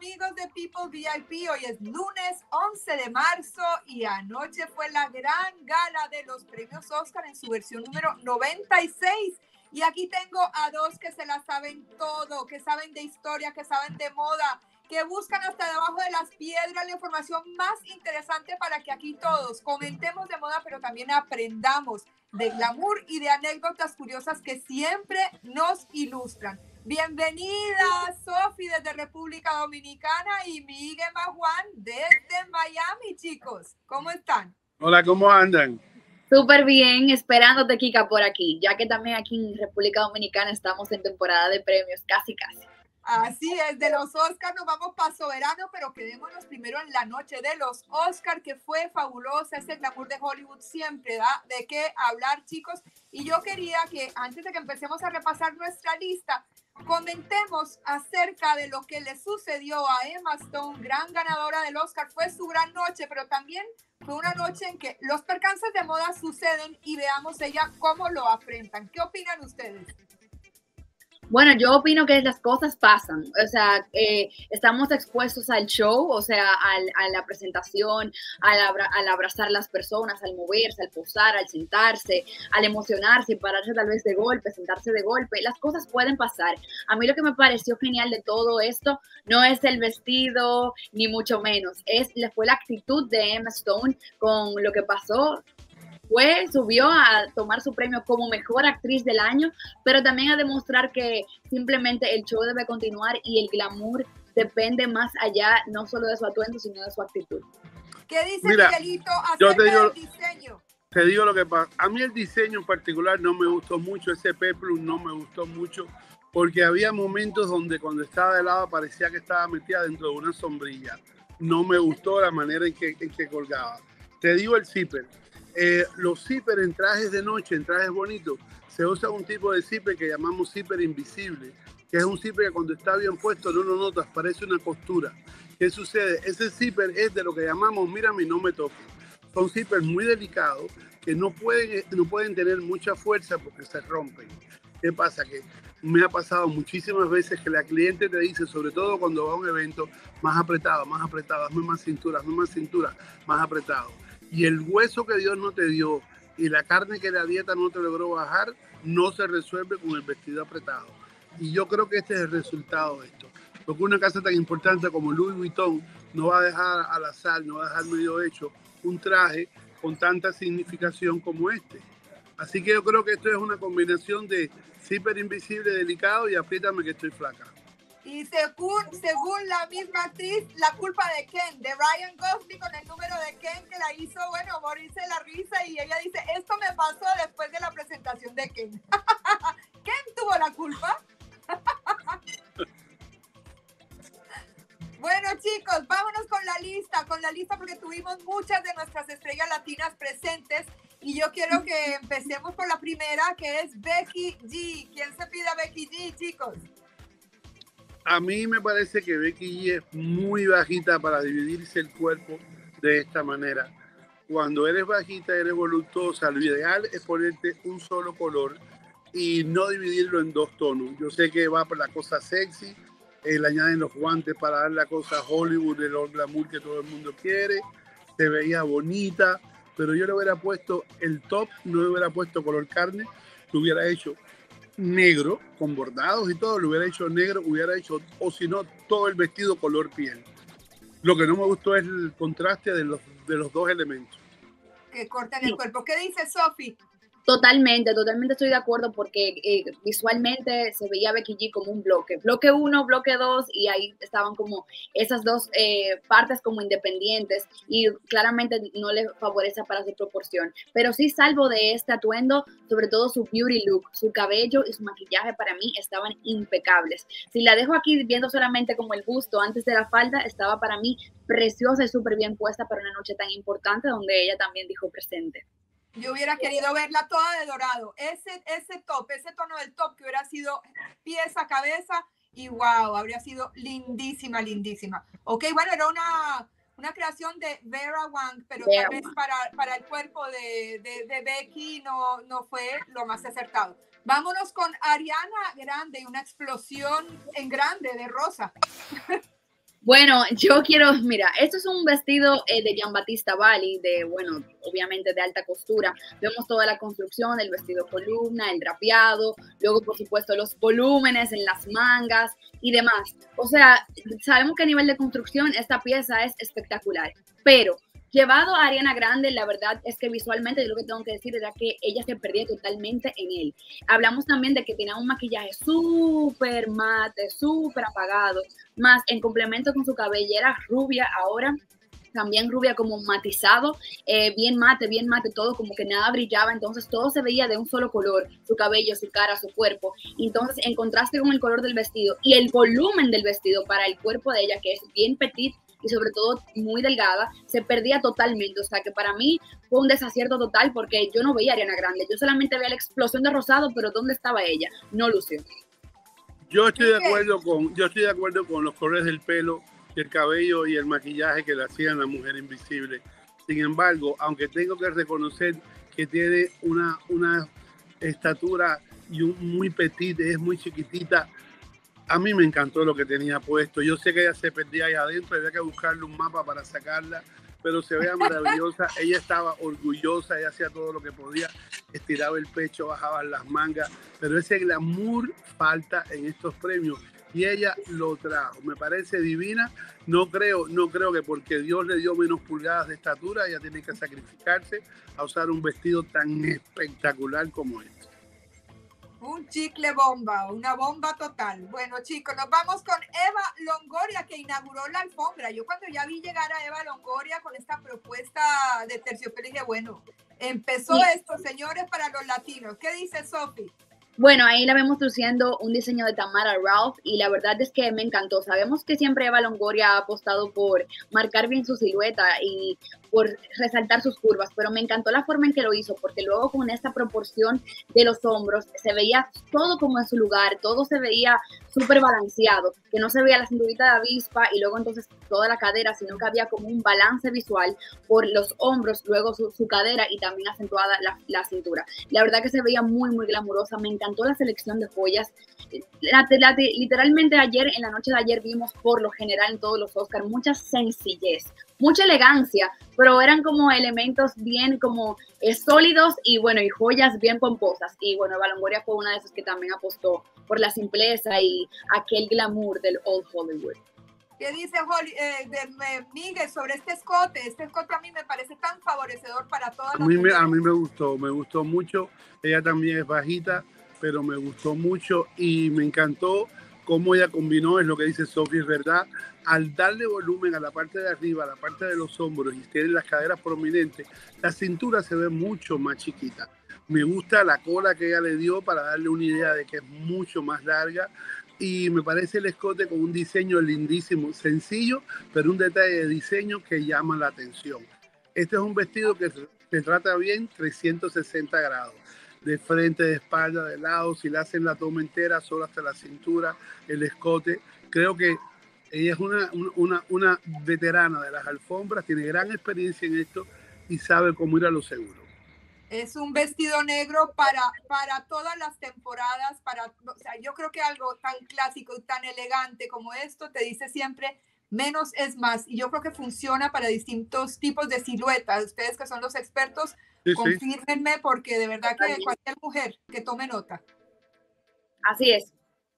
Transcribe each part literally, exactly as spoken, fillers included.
amigos de People V I P, hoy es lunes once de marzo y anoche fue la gran gala de los premios Oscar en su versión número noventa y seis. Y aquí tengo a dos que se la saben todo, que saben de historia, que saben de moda, que buscan hasta debajo de las piedras la información más interesante para que aquí todos comentemos de moda, pero también aprendamos de glamour y de anécdotas curiosas que siempre nos ilustran. Bienvenida, Sofi, desde República Dominicana, y Miguel Majuan desde Miami, chicos. ¿Cómo están? Hola, ¿cómo andan? Súper bien, esperándote, Kika, por aquí, ya que también aquí en República Dominicana estamos en temporada de premios, casi, casi. Así es, de los Oscars nos vamos para Soberano, pero quedémonos primero en la noche de los Oscars, que fue fabulosa. Ese glamour de Hollywood siempre da de qué hablar, chicos. Y yo quería que antes de que empecemos a repasar nuestra lista, comentemos acerca de lo que le sucedió a Emma Stone, gran ganadora del Oscar. Fue su gran noche, pero también fue una noche en que los percances de moda suceden y veamos ella cómo lo afrentan. ¿Qué opinan ustedes? Bueno, yo opino que las cosas pasan, o sea, eh, estamos expuestos al show, o sea, al, a la presentación, al, abra, al abrazar las personas, al moverse, al posar, al sentarse, al emocionarse y pararse tal vez de golpe, sentarse de golpe, las cosas pueden pasar. A mí lo que me pareció genial de todo esto no es el vestido, ni mucho menos, es, fue la actitud de Emma Stone con lo que pasó. Fue, subió a tomar su premio como mejor actriz del año, pero también a demostrar que simplemente el show debe continuar y el glamour depende más allá, no solo de su atuendo, sino de su actitud. ¿Qué dice Mira, Miguelito acerca yo te digo, del diseño? Te digo lo que pasa. A mí el diseño en particular no me gustó mucho, ese peplum no me gustó mucho, porque había momentos donde cuando estaba de lado parecía que estaba metida dentro de una sombrilla. No me gustó la manera en que, en que colgaba. Te digo el zipper. Eh, los zippers en trajes de noche, en trajes bonitos, se usa un tipo de zipper que llamamos zipper invisible, que es un zipper que cuando está bien puesto no lo notas, parece una costura. ¿Qué sucede? Ese zipper es de lo que llamamos mírame y no me toques. Son zippers muy delicados que no pueden, no pueden tener mucha fuerza porque se rompen. ¿Qué pasa? Que me ha pasado muchísimas veces que la cliente te dice, sobre todo cuando va a un evento, más apretado, más apretado, hazme más cintura, hazme más cintura, más apretado. Y el hueso que Dios no te dio y la carne que la dieta no te logró bajar, no se resuelve con el vestido apretado. Y yo creo que este es el resultado de esto. Porque una casa tan importante como Louis Vuitton no va a dejar al azar, no va a dejar medio hecho un traje con tanta significación como este. Así que yo creo que esto es una combinación de zipper invisible, delicado y apriétame que estoy flaca. Y según, según la misma actriz, la culpa de Ken, de Ryan Gosling, con el número de Ken que la hizo, bueno, morirse de la risa, y ella dice, esto me pasó después de la presentación de Ken. ¿Ken tuvo la culpa? Bueno, chicos, vámonos con la lista, con la lista porque tuvimos muchas de nuestras estrellas latinas presentes y yo quiero que empecemos por la primera, que es Becky G. ¿Quién se pide a Becky G, chicos? A mí me parece que Becky G es muy bajita para dividirse el cuerpo de esta manera. Cuando eres bajita, eres voluptuosa, lo ideal es ponerte un solo color y no dividirlo en dos tonos. Yo sé que va por la cosa sexy, eh, le añaden los guantes para dar la cosa Hollywood, el glamour que todo el mundo quiere, se veía bonita, pero yo le hubiera puesto el top, no le hubiera puesto color carne, lo hubiera hecho negro, con bordados y todo, lo hubiera hecho negro, hubiera hecho, o si no, todo el vestido color piel. Lo que no me gustó es el contraste de los, de los dos elementos. Que cortan el cuerpo. ¿Qué dice Sofi? Totalmente, totalmente estoy de acuerdo porque eh, visualmente se veía Becky G como un bloque, bloque uno, bloque dos, y ahí estaban como esas dos eh, partes como independientes y claramente no le favorece para su proporción, pero sí salvo de este atuendo, sobre todo su beauty look, su cabello y su maquillaje para mí estaban impecables. Si la dejo aquí viendo solamente como el busto antes de la falda, estaba para mí preciosa y súper bien puesta para una noche tan importante donde ella también dijo presente. Yo hubiera querido verla toda de dorado. Ese, ese top, ese tono del top que hubiera sido pies a cabeza y wow, habría sido lindísima, lindísima. Ok, bueno, era una, una creación de Vera Wang, pero Vera tal vez para, para el cuerpo de, de, de Becky no, no fue lo más acertado. Vámonos con Ariana Grande, una explosión en grande de rosa. Bueno, yo quiero, mira, esto es un vestido eh, de Giambattista Valli, de, bueno, obviamente de alta costura. Vemos toda la construcción, el vestido columna, el drapeado, luego por supuesto los volúmenes en las mangas y demás. O sea, sabemos que a nivel de construcción esta pieza es espectacular, pero llevado a Ariana Grande, la verdad es que visualmente yo lo que tengo que decir era que ella se perdía totalmente en él. Hablamos también de que tenía un maquillaje súper mate, súper apagado, más en complemento con su cabellera rubia ahora, también rubia como matizado, eh, bien mate, bien mate, todo como que nada brillaba, entonces todo se veía de un solo color, su cabello, su cara, su cuerpo, entonces en contraste con el color del vestido y el volumen del vestido para el cuerpo de ella, que es bien petit, y sobre todo muy delgada, se perdía totalmente. O sea que para mí fue un desacierto total porque yo no veía a Ariana Grande, yo solamente veía la explosión de rosado, pero ¿dónde estaba ella? No lució. Yo estoy de acuerdo con, yo estoy de acuerdo con los colores del pelo, el cabello y el maquillaje que le hacían la Mujer Invisible. Sin embargo, aunque tengo que reconocer que tiene una, una estatura y un, muy petite, es muy chiquitita, a mí me encantó lo que tenía puesto. Yo sé que ella se perdía ahí adentro, había que buscarle un mapa para sacarla, pero se veía maravillosa. Ella estaba orgullosa, ella hacía todo lo que podía, estiraba el pecho, bajaba las mangas, pero ese glamour falta en estos premios y ella lo trajo. Me parece divina. No creo, no creo que porque Dios le dio menos pulgadas de estatura, ella tiene que sacrificarse a usar un vestido tan espectacular como este. Un chicle bomba, una bomba total. Bueno, chicos, nos vamos con Eva Longoria, que inauguró la alfombra. Yo cuando ya vi llegar a Eva Longoria con esta propuesta de terciopelo, dije, bueno, empezó sí. esto, señores, para los latinos. ¿Qué dice Sophie? Bueno, ahí la vemos luciendo un diseño de Tamara Ralph y la verdad es que me encantó. Sabemos que siempre Eva Longoria ha apostado por marcar bien su silueta y por resaltar sus curvas, pero me encantó la forma en que lo hizo, porque luego con esta proporción de los hombros se veía todo como en su lugar, todo se veía súper balanceado, que no se veía la cinturita de avispa y luego entonces toda la cadera, sino que había como un balance visual por los hombros, luego su, su cadera y también acentuada la, la cintura. La verdad que se veía muy, muy glamurosa, me encantó la selección de joyas. La, la, literalmente ayer, en la noche de ayer, vimos por lo general en todos los Oscars mucha sencillez, mucha elegancia, pero eran como elementos bien como eh, sólidos y bueno, y joyas bien pomposas. Y bueno, Eva Longoria fue una de esas que también apostó por la simpleza y aquel glamour del Old Hollywood. ¿Qué dice Holly, eh, de, eh, Miguel sobre este escote? Este escote a mí me parece tan favorecedor para todas las a mí me, A mí me gustó, me gustó mucho. Ella también es bajita, pero me gustó mucho y me encantó cómo ella combinó, es lo que dice Sophie, es verdad, al darle volumen a la parte de arriba, a la parte de los hombros y tiene las caderas prominentes, la cintura se ve mucho más chiquita. Me gusta la cola que ella le dio para darle una idea de que es mucho más larga y me parece el escote con un diseño lindísimo, sencillo, pero un detalle de diseño que llama la atención. Este es un vestido que se trata bien trescientos sesenta grados. De frente, de espalda, de lado, si le hacen la toma entera, solo hasta la cintura, el escote. Creo que ella es una, una, una veterana de las alfombras, tiene gran experiencia en esto y sabe cómo ir a lo seguro. Es un vestido negro para, para todas las temporadas, para, o sea, yo creo que algo tan clásico y tan elegante como esto te dice siempre menos es más, y yo creo que funciona para distintos tipos de siluetas. Ustedes que son los expertos, sí, confírmenme, sí. Porque de verdad que cualquier mujer que tome nota. Así es.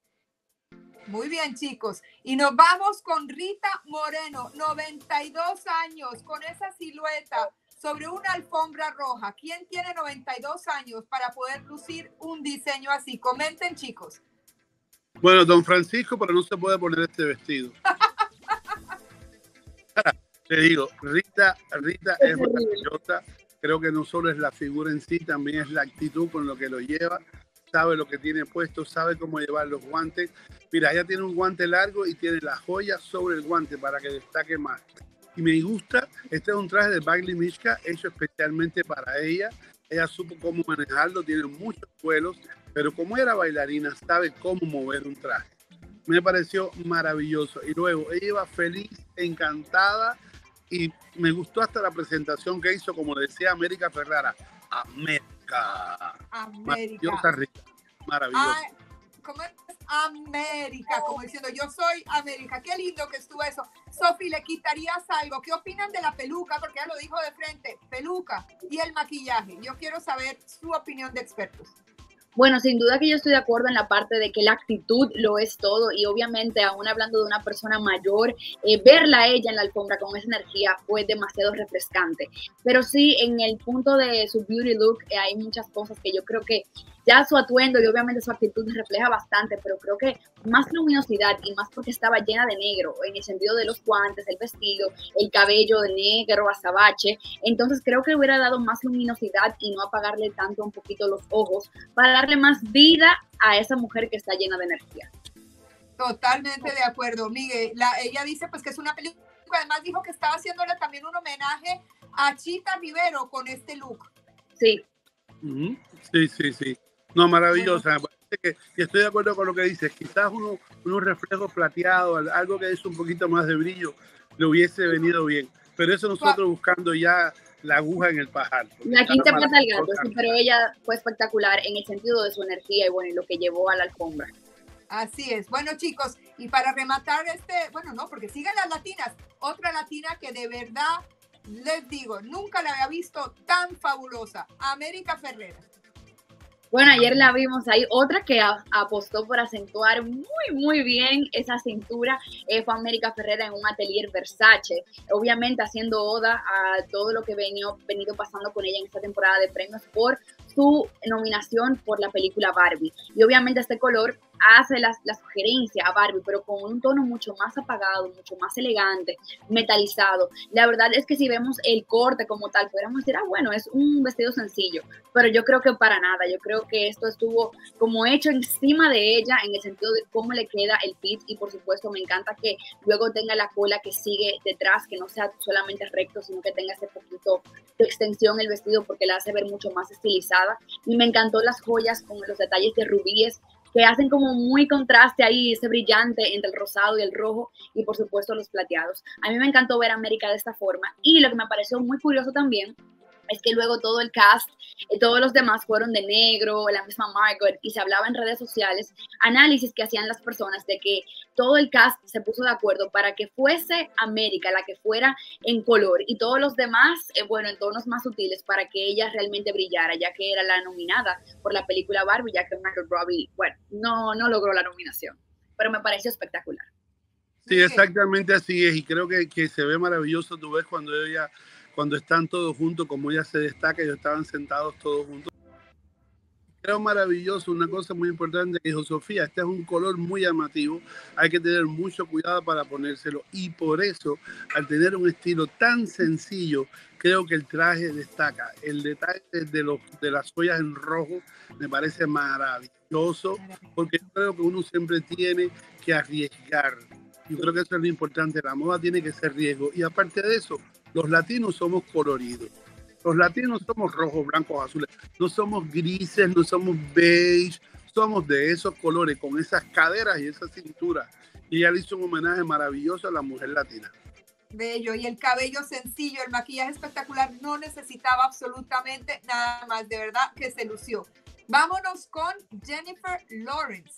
Muy bien, chicos. Y nos vamos con Rita Moreno, noventa y dos años, con esa silueta sobre una alfombra roja. ¿Quién tiene noventa y dos años para poder lucir un diseño así? Comenten, chicos. Bueno, don Francisco, pero no se puede poner este vestido. Te digo, Rita, Rita es maravillosa. Creo que no solo es la figura en sí, también es la actitud con lo que lo lleva. Sabe lo que tiene puesto, sabe cómo llevar los guantes. Mira, ella tiene un guante largo y tiene la joya sobre el guante para que destaque más. Y me gusta, este es un traje de Bagley Mischka hecho especialmente para ella. Ella supo cómo manejarlo, tiene muchos vuelos, pero como era bailarina, sabe cómo mover un traje. Me pareció maravilloso. Y luego ella iba feliz, encantada, y me gustó hasta la presentación que hizo, como decía América Ferrara. América. Maravillosa, Rita. Maravillosa. Ay, ¿cómo es? América, como diciendo, yo soy América. Qué lindo que estuvo eso. Sofi, ¿le quitarías algo? ¿Qué opinan de la peluca? Porque ya lo dijo de frente, peluca y el maquillaje. Yo quiero saber su opinión de expertos. Bueno, sin duda que yo estoy de acuerdo en la parte de que la actitud lo es todo y obviamente aún hablando de una persona mayor, eh, verla a ella en la alfombra con esa energía fue demasiado refrescante. Pero sí, en el punto de su beauty look eh, hay muchas cosas que yo creo que ya su atuendo y obviamente su actitud refleja bastante, pero creo que más luminosidad y más porque estaba llena de negro, en el sentido de los guantes, el vestido, el cabello de negro, azabache. Entonces creo que hubiera dado más luminosidad y no apagarle tanto un poquito los ojos para darle más vida a esa mujer que está llena de energía. Totalmente de acuerdo, Miguel. La, ella dice pues que es una película, además dijo que estaba haciéndole también un homenaje a Chita Rivero con este look. Sí. Uh-huh. Sí, sí, sí. No, maravillosa. Bueno. Que, que estoy de acuerdo con lo que dices. Quizás uno, unos reflejos plateados, algo que es un poquito más de brillo, le hubiese venido bien. Pero eso nosotros buscando ya la aguja en el pajar. La quinta pata al gato, sí, pero ella fue espectacular en el sentido de su energía y bueno, y lo que llevó a la alfombra. Así es. Bueno, chicos, y para rematar este, bueno, no, porque siguen las latinas. Otra latina que de verdad, les digo, nunca la había visto tan fabulosa. América Ferrera. Bueno, ayer la vimos ahí, otra que a, apostó por acentuar muy, muy bien esa cintura, eh, fue América Ferrera en un atelier Versace, obviamente haciendo oda a todo lo que venido, venido pasando con ella en esta temporada de premios por su nominación por la película Barbie. Y obviamente este color hace la, la sugerencia a Barbie, pero con un tono mucho más apagado, mucho más elegante, metalizado. La verdad es que si vemos el corte como tal, podríamos decir, ah, bueno, es un vestido sencillo, pero yo creo que para nada, yo creo que esto estuvo como hecho encima de ella en el sentido de cómo le queda el fit y por supuesto me encanta que luego tenga la cola que sigue detrás, que no sea solamente recto, sino que tenga ese poquito de extensión el vestido porque la hace ver mucho más estilizada y me encantó las joyas con los detalles de rubíes que hacen como muy contraste ahí, ese brillante entre el rosado y el rojo y por supuesto los plateados. A mí me encantó ver a América de esta forma y lo que me pareció muy curioso también es que luego todo el cast, eh, todos los demás fueron de negro, la misma Margot, y se hablaba en redes sociales, análisis que hacían las personas de que todo el cast se puso de acuerdo para que fuese América la que fuera en color y todos los demás, eh, bueno, en tonos más sutiles para que ella realmente brillara, ya que era la nominada por la película Barbie, ya que Margot Robbie, bueno, no, no logró la nominación, pero me pareció espectacular. Sí, exactamente así es, y creo que, que se ve maravilloso, tú ves cuando ella... cuando están todos juntos, como ella se destaca, ellos estaban sentados todos juntos. Creo maravilloso, una cosa muy importante que dijo Sofía, este es un color muy llamativo, hay que tener mucho cuidado para ponérselo y por eso, al tener un estilo tan sencillo, creo que el traje destaca. El detalle de, los, de las joyas en rojo me parece maravilloso, porque yo creo que uno siempre tiene que arriesgar. Yo creo que eso es lo importante, la moda tiene que ser riesgo y aparte de eso, los latinos somos coloridos. Los latinos somos rojos, blancos, azules. No somos grises, no somos beige. Somos de esos colores, con esas caderas y esa cintura. Y ella le hizo un homenaje maravilloso a la mujer latina. Bello. Y el cabello sencillo, el maquillaje espectacular. No necesitaba absolutamente nada más. De verdad que se lució. Vámonos con Jennifer Lawrence.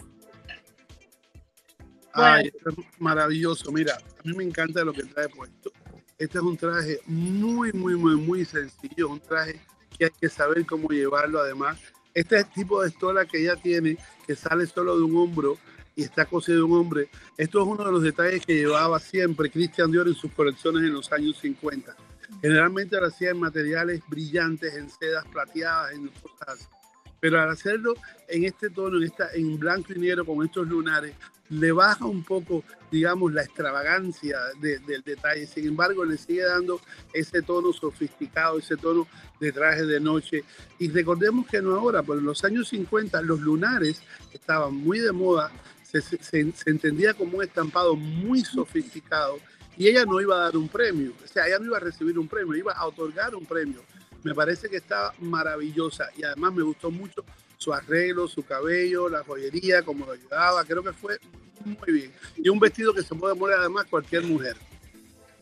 Ay, es maravilloso. Mira, a mí me encanta lo que trae puesto. Este es un traje muy, muy, muy, muy sencillo, un traje que hay que saber cómo llevarlo. Además, este tipo de estola que ella tiene, que sale solo de un hombro y está cosido de un hombre, esto es uno de los detalles que llevaba siempre Christian Dior en sus colecciones en los años cincuenta. Generalmente lo hacía en materiales brillantes, en sedas plateadas, en cosas así. Pero al hacerlo en este tono, en, esta, en blanco y negro con estos lunares, le baja un poco, digamos, la extravagancia de, del detalle. Sin embargo, le sigue dando ese tono sofisticado, ese tono de traje de noche. Y recordemos que no ahora, pero en los años cincuenta los lunares estaban muy de moda, se, se, se entendía como un estampado muy sofisticado y ella no iba a dar un premio, o sea, ella no iba a recibir un premio, iba a otorgar un premio. Me parece que estaba maravillosa y además me gustó mucho su arreglo, su cabello, la joyería, cómo lo ayudaba. Creo que fue muy bien. Y un vestido que se puede poner además cualquier mujer.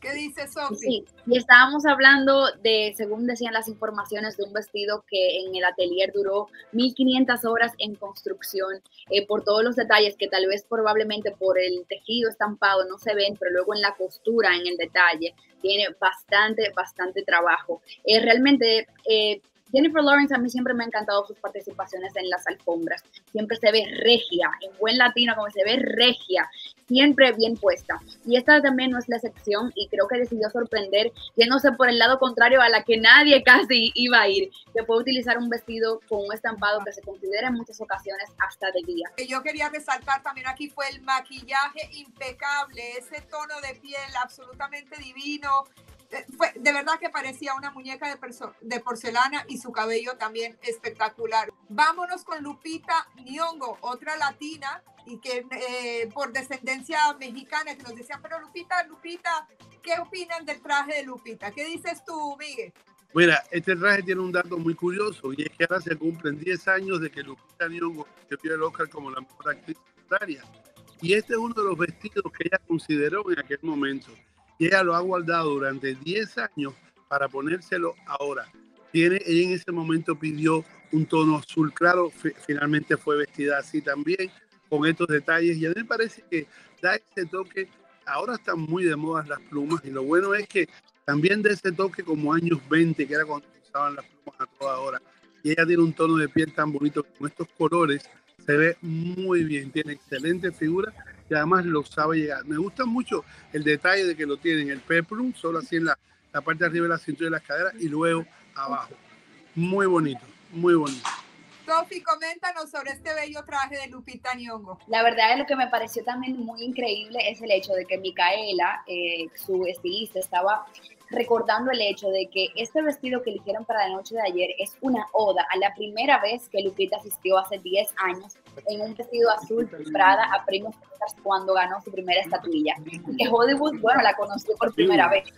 ¿Qué dice Sophie? Sí, y estábamos hablando de, según decían las informaciones, de un vestido que en el atelier duró mil quinientas horas en construcción, eh, por todos los detalles que tal vez probablemente por el tejido estampado no se ven, pero luego en la costura, en el detalle, tiene bastante, bastante trabajo. Eh, realmente... Eh, Jennifer Lawrence a mí siempre me ha encantado sus participaciones en las alfombras. Siempre se ve regia, en buen latino como se ve regia, siempre bien puesta. Y esta también no es la excepción y creo que decidió sorprender yéndose por el lado contrario a la que nadie casi iba a ir, que fue utilizar un vestido con un estampado que se considera en muchas ocasiones hasta de día. Que yo quería resaltar también aquí fue el maquillaje impecable, ese tono de piel absolutamente divino. Fue, de verdad que parecía una muñeca de, de porcelana y su cabello también espectacular. Vámonos con Lupita Nyong'o, otra latina y que eh, por descendencia mexicana, que nos decían, pero Lupita, Lupita, ¿qué opinan del traje de Lupita? ¿Qué dices tú, Miguel? Mira, este traje tiene un dato muy curioso y es que ahora se cumplen diez años de que Lupita Nyong'o recibió el Oscar como la mejor actriz secundaria. Y este es uno de los vestidos que ella consideró en aquel momento. Y ella lo ha guardado durante diez años para ponérselo ahora. Tiene, ella en ese momento pidió un tono azul claro, finalmente fue vestida así también, con estos detalles. Y a mí me parece que da ese toque, ahora están muy de moda las plumas, y lo bueno es que también da ese toque como años veinte, que era cuando usaban las plumas a toda hora. Y ella tiene un tono de piel tan bonito, con estos colores, se ve muy bien, tiene excelente figura, y además lo sabe llegar. Me gusta mucho el detalle de que lo tienen el peplum, solo así en la, la parte de arriba de la cintura y las caderas y luego abajo. Muy bonito, muy bonito. Sophie, coméntanos sobre este bello traje de Lupita Nyong'o. La verdad es lo que me pareció también muy increíble es el hecho de que Micaela, eh, su estilista, estaba recordando el hecho de que este vestido que eligieron para la noche de ayer es una oda a la primera vez que Lupita asistió hace diez años en un vestido azul Prada a premios cuando ganó su primera estatuilla. Y que Hollywood, bueno, la conoció por primera vez.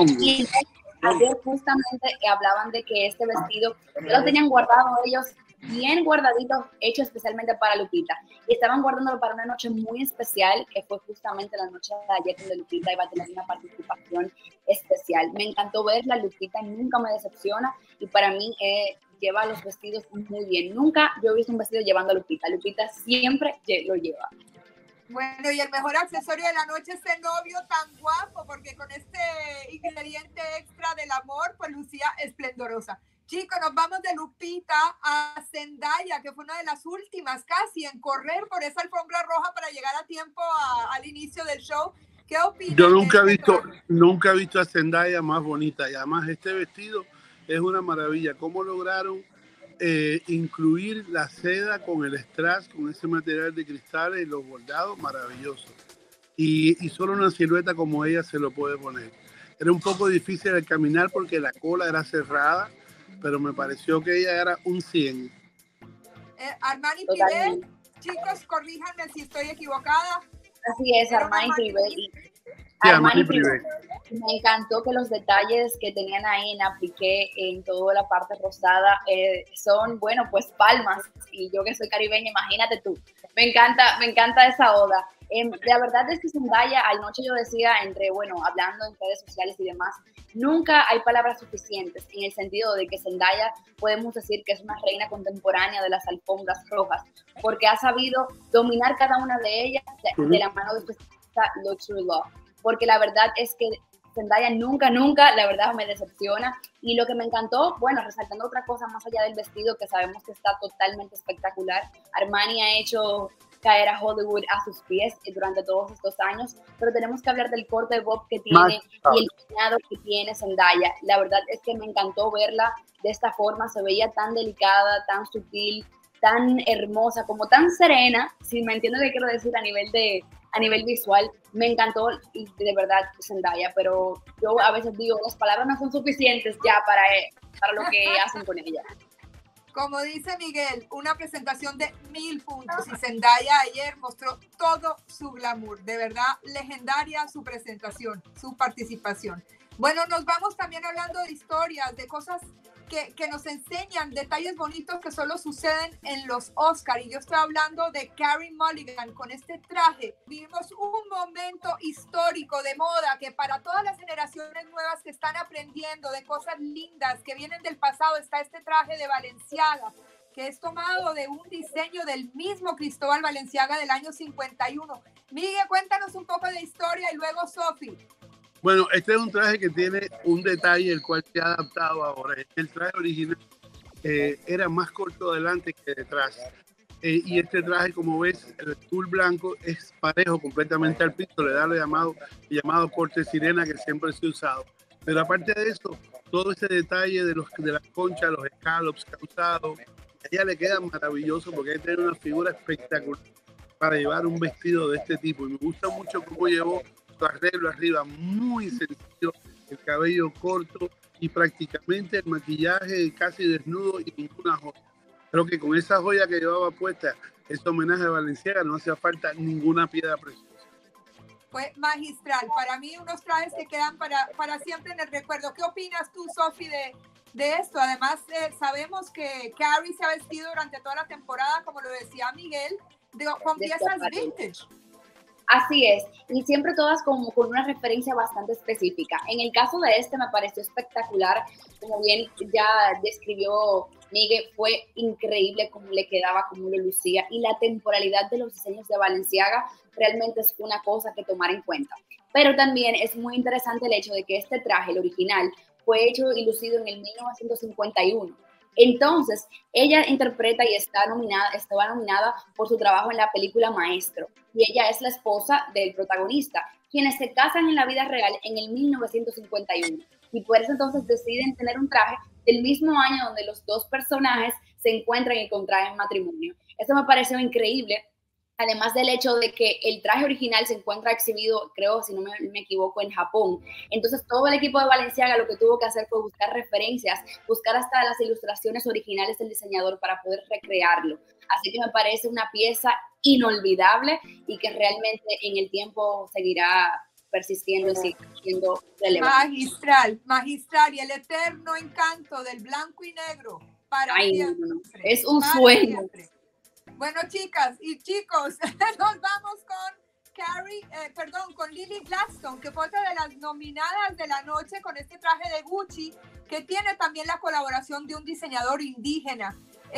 Y ayer justamente hablaban de que este vestido ya lo tenían guardado ellos bien guardadito, hecho especialmente para Lupita. Y estaban guardándolo para una noche muy especial, que fue justamente la noche de ayer donde Lupita iba a tener una participación especial. Me encantó verla, Lupita nunca me decepciona y para mí eh, lleva los vestidos muy bien. Nunca yo he visto un vestido llevando a Lupita. Lupita siempre lo lleva. Bueno, y el mejor accesorio de la noche es el novio tan guapo, porque con este ingrediente extra del amor, pues lucía esplendorosa. Chicos, nos vamos de Lupita a Zendaya, que fue una de las últimas casi en correr por esa alfombra roja para llegar a tiempo a, al inicio del show. ¿Qué opinas? Yo nunca he visto, nunca he visto a Zendaya más bonita, y además este vestido es una maravilla. ¿Cómo lograron eh, incluir la seda con el strass, con ese material de cristales y los bordados? Maravilloso. Y, y solo una silueta como ella se lo puede poner. Era un poco difícil el caminar porque la cola era cerrada, pero me pareció que ella era un cien. Eh, Armani Privé, chicos, corríjanme si estoy equivocada. Así es, Armani Privé. Sí, Armani Privé. Me encantó que los detalles que tenían ahí en apliqué en toda la parte rosada eh, son, bueno, pues palmas. Y yo que soy caribeña, imagínate tú. Me encanta, me encanta esa oda. Eh, la verdad es que Zendaya, anoche yo decía, entre, bueno, hablando en redes sociales y demás, nunca hay palabras suficientes en el sentido de que Zendaya podemos decir que es una reina contemporánea de las alfombras rojas, porque ha sabido dominar cada una de ellas de, de la mano de su estilista Luxury Love, porque la verdad es que Zendaya nunca, nunca, la verdad me decepciona. Y lo que me encantó, bueno, resaltando otra cosa más allá del vestido que sabemos que está totalmente espectacular, Armani ha hecho caer a Hollywood a sus pies durante todos estos años, pero tenemos que hablar del corte bob que tiene y el peinado que tiene Zendaya. La verdad es que me encantó verla de esta forma, se veía tan delicada, tan sutil, tan hermosa, como tan serena, si me entiendo lo que quiero decir a nivel de a nivel visual. Me encantó de verdad Zendaya, pero yo a veces digo, las palabras no son suficientes ya para, para lo que hacen con ella. Como dice Miguel, una presentación de mil puntos y Zendaya ayer mostró todo su glamour. De verdad, legendaria su presentación, su participación. Bueno, nos vamos también hablando de historias, de cosas que, que nos enseñan detalles bonitos que solo suceden en los Oscar. Y yo estoy hablando de Carey Mulligan con este traje. Vivimos un momento histórico de moda que para todas las generaciones nuevas que están aprendiendo de cosas lindas que vienen del pasado, está este traje de Balenciaga, que es tomado de un diseño del mismo Cristóbal Balenciaga del año cincuenta y uno. Miguel, cuéntanos un poco de historia y luego Sofi. Bueno, este es un traje que tiene un detalle el cual se ha adaptado ahora. El traje original eh, era más corto adelante que detrás. Eh, y este traje, como ves, el tul blanco es parejo completamente al piso, le da el llamado, el llamado corte sirena que siempre se ha usado. Pero aparte de eso, todo ese detalle de, los, de las conchas, los scallops que ha usado, a ella le queda maravilloso porque ella tiene una figura espectacular para llevar un vestido de este tipo. Y me gusta mucho cómo llevó su arreglo arriba, muy sencillo, el cabello corto y prácticamente el maquillaje casi desnudo y ninguna joya. Creo que con esa joya que llevaba puesta, ese homenaje a Balenciaga, no hacía falta ninguna piedra preciosa. Fue magistral. Para mí, unos trajes que quedan para, para siempre en el recuerdo. ¿Qué opinas tú, Sofi, de, de esto? Además, eh, sabemos que Carey se ha vestido durante toda la temporada, como lo decía Miguel, de, con piezas vintage. Así es, y siempre todas como con una referencia bastante específica. En el caso de este me pareció espectacular, como bien ya describió Miguel, fue increíble cómo le quedaba, cómo lo lucía, y la temporalidad de los diseños de Balenciaga realmente es una cosa que tomar en cuenta. Pero también es muy interesante el hecho de que este traje, el original, fue hecho y lucido en el mil novecientos cincuenta y uno. Entonces, ella interpreta y está nominada, estaba nominada por su trabajo en la película Maestro, y ella es la esposa del protagonista, quienes se casan en la vida real en el mil novecientos cincuenta y uno, y por eso entonces deciden tener un traje del mismo año donde los dos personajes se encuentran y contraen matrimonio. Eso me pareció increíble. Además del hecho de que el traje original se encuentra exhibido, creo, si no me, me equivoco, en Japón. Entonces, todo el equipo de Balenciaga lo que tuvo que hacer fue buscar referencias, buscar hasta las ilustraciones originales del diseñador para poder recrearlo. Así que me parece una pieza inolvidable y que realmente en el tiempo seguirá persistiendo y siendo relevante. Magistral, magistral. Y el eterno encanto del blanco y negro para Ay, siempre. no, no. Es un Para sueño. Siempre. Bueno, chicas y chicos, nos vamos con Carey, eh, perdón, con Lily Gladstone, que fue otra de las nominadas de la noche con este traje de Gucci, que tiene también la colaboración de un diseñador indígena,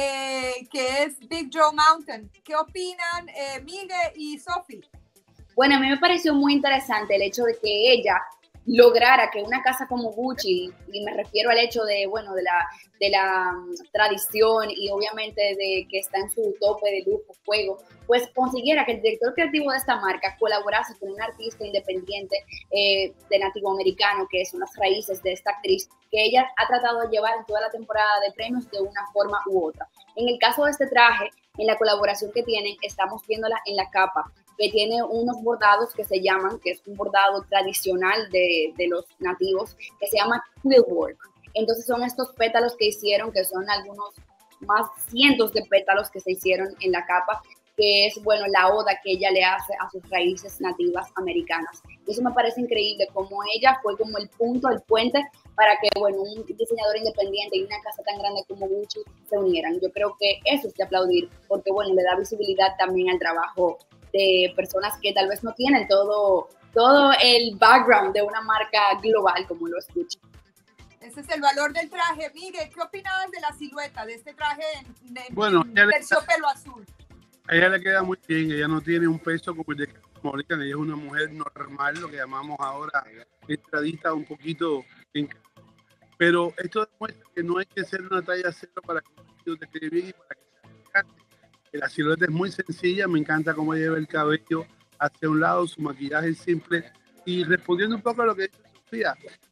eh, que es Big Joe Mountain. ¿Qué opinan, eh, Miguel y Sofi? Bueno, a mí me pareció muy interesante el hecho de que ella lograra que una casa como Gucci, y me refiero al hecho de, bueno, de la, de la um, tradición y obviamente de que está en su tope de lujo, fuego, pues consiguiera que el director creativo de esta marca colaborase con un artista independiente eh, de nativo americano, que son las raíces de esta actriz, que ella ha tratado de llevar en toda la temporada de premios de una forma u otra. En el caso de este traje, en la colaboración que tienen, estamos viéndola en la capa, que tiene unos bordados que se llaman, que es un bordado tradicional de, de los nativos, que se llama quillwork. Entonces son estos pétalos que hicieron, que son algunos más cientos de pétalos que se hicieron en la capa, que es, bueno, la oda que ella le hace a sus raíces nativas americanas. Y eso me parece increíble, como ella fue como el punto, el puente, para que, bueno, un diseñador independiente y una casa tan grande como Gucci se unieran. Yo creo que eso es de aplaudir, porque, bueno, le da visibilidad también al trabajo de personas que tal vez no tienen todo, todo el background de una marca global como lo es Gucci. Ese es el valor del traje. Miguel, ¿qué opinabas de la silueta de este traje en, en, bueno, en terciopelo azul? A ella le queda muy bien, ella no tiene un peso como el de Morgan, ella es una mujer normal, lo que llamamos ahora entradita un poquito, en... pero esto demuestra que no hay que ser una talla cero para que un vestido te quede bien y para que sea elegante. La silueta es muy sencilla, me encanta cómo lleva el cabello hacia un lado, su maquillaje es simple. Y respondiendo un poco a lo que dice Sofía,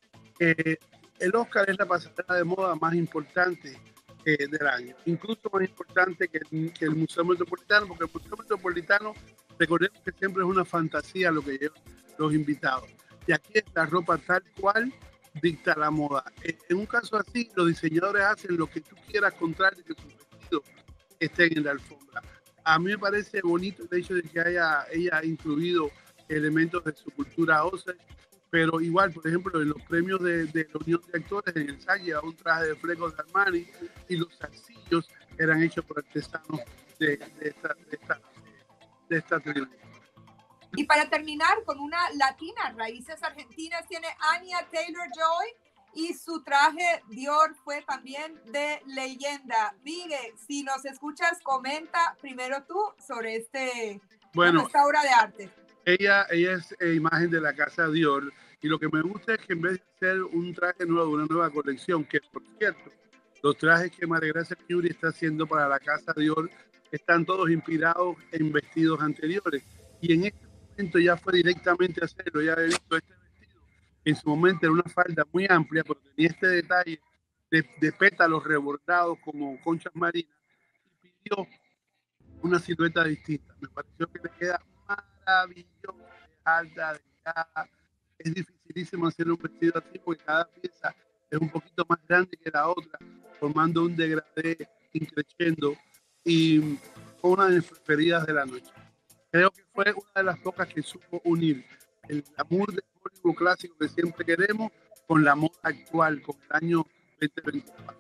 eh, el Oscar es la pasarela de moda más importante eh, del año, incluso más importante que, que el Museo Metropolitano, porque el Museo Metropolitano, recordemos que siempre es una fantasía lo que llevan los invitados. Y aquí es la ropa tal cual dicta la moda. Eh, en un caso así, los diseñadores hacen lo que tú quieras con tal de que sus vestidos estén en la alfombra. A mí me parece bonito el hecho de que haya ella incluido elementos de su cultura Osage, pero igual, por ejemplo, en los premios de, de la Unión de Actores, en el S A G, llevaba un traje de fleco de Armani y los zarcillos eran hechos por artesanos de, de esta, de esta, de esta trilogía. Y para terminar con una latina, raíces argentinas, tiene Anya Taylor-Joy y su traje Dior fue también de leyenda. Miguel, si nos escuchas, comenta primero tú sobre este, bueno, esta obra de arte. Ella, ella es eh, imagen de la casa Dior y lo que me gusta es que en vez de hacer un traje nuevo, una nueva colección, que por cierto, los trajes que María Gracia Chiuri está haciendo para la casa Dior están todos inspirados en vestidos anteriores y en este momento ya fue directamente a hacerlo. Ya he visto este vestido, en su momento era una falda muy amplia, pero tenía este detalle de, de pétalos rebordados como conchas marinas y pidió una silueta distinta. Me pareció que le queda maravilloso, alta, delgada. Es dificilísimo hacer un vestido así porque cada pieza es un poquito más grande que la otra, formando un degradé increciendo y fue una de mis preferidas de la noche. Creo que fue una de las pocas que supo unir el glamour de Hollywood clásico que siempre queremos con la moda actual, con el año veinte veinticuatro.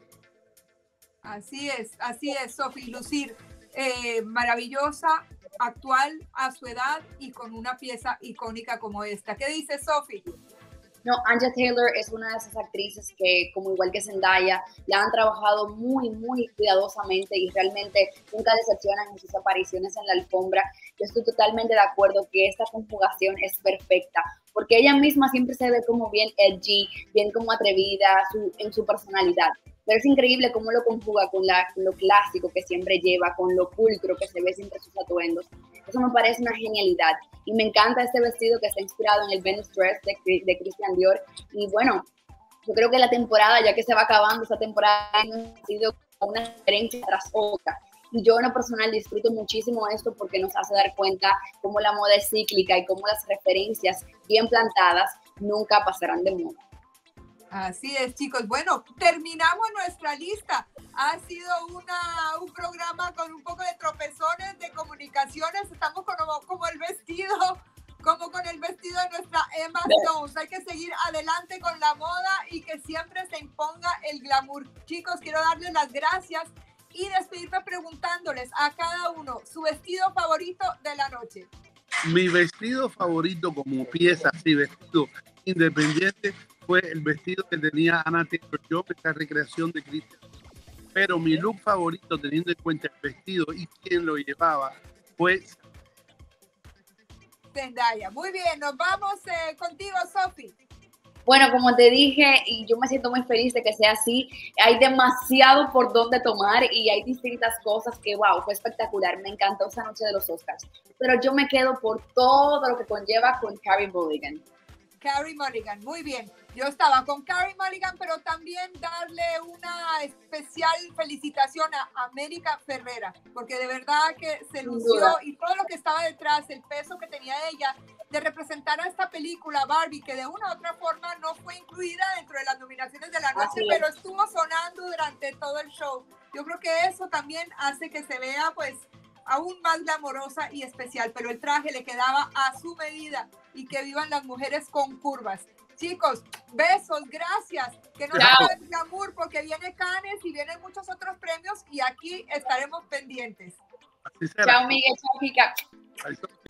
Así es, así es, Sophie, lucir eh, maravillosa, actual a su edad y con una pieza icónica como esta. ¿Qué dice Sophie? No, Anya Taylor es una de esas actrices que, como igual que Zendaya, la han trabajado muy, muy cuidadosamente y realmente nunca decepcionan en sus apariciones en la alfombra. Yo estoy totalmente de acuerdo que esta conjugación es perfecta, porque ella misma siempre se ve como bien edgy, bien como atrevida su, en su personalidad. Pero es increíble cómo lo conjuga con, la, con lo clásico que siempre lleva, con lo pulcro que se ve siempre sus atuendos. Eso me parece una genialidad. Y me encanta este vestido que está inspirado en el Venus Dress de, de Christian Dior. Y bueno, yo creo que la temporada, ya que se va acabando, esta temporada ha sido una diferencia tras otra. Y yo en lo personal disfruto muchísimo esto porque nos hace dar cuenta cómo la moda es cíclica y cómo las referencias bien plantadas nunca pasarán de moda. Así es, chicos. Bueno, terminamos nuestra lista. Ha sido una, un programa con un poco de tropezones, de comunicaciones. Estamos como, como el vestido, como con el vestido de nuestra Emma Stone. Hay que seguir adelante con la moda y que siempre se imponga el glamour. Chicos, quiero darles las gracias y despedirme preguntándoles a cada uno su vestido favorito de la noche. Mi vestido favorito como pieza, sí, vestido independiente, fue el vestido que tenía Anya Taylor-Joy, esta recreación de Christian. Pero mi look favorito, teniendo en cuenta el vestido y quién lo llevaba, fue Zendaya. Muy bien, nos vamos eh, contigo, Sophie. Bueno, como te dije, y yo me siento muy feliz de que sea así, hay demasiado por donde tomar y hay distintas cosas que, wow, fue espectacular, me encantó esa noche de los Oscars. Pero yo me quedo por todo lo que conlleva con Carey Mulligan. Carey Mulligan, muy bien. Yo estaba con Carey Mulligan, pero también darle una especial felicitación a América Ferrera, porque de verdad que se lució y todo lo que estaba detrás, el peso que tenía ella de representar a esta película Barbie, que de una u otra forma no fue incluida dentro de las nominaciones de la noche, pero estuvo sonando durante todo el show. Yo creo que eso también hace que se vea pues aún más glamorosa y especial, pero el traje le quedaba a su medida y que vivan las mujeres con curvas. Chicos, besos, gracias. Que no sea el glamour porque viene Cannes y vienen muchos otros premios y aquí estaremos pendientes. Chao, Miguel. Chao, Kika.